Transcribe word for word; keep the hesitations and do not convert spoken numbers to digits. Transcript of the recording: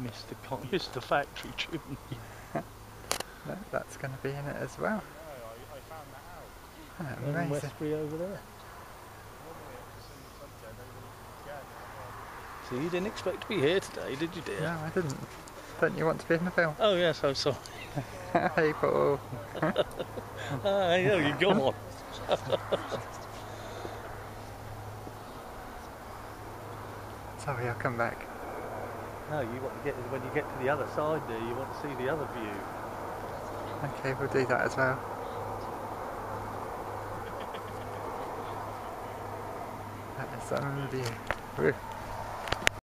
missed the con missed the factory tune. No, that's going to be in it as well. No, I, I found that out. Oh, And amazing. Westbury over there. Normally it's in the subject over again. So you didn't expect to be here today, did you, dear? No, I didn't. Don't you want to be in the film? Oh yes, I'm sorry. Hey, Paul. Ah, yeah, you go on. Sorry, I'll come back. No, you want to get when you get to the other side there, you want to see the other view. Okay, we'll do that as well. That is some view. Woo.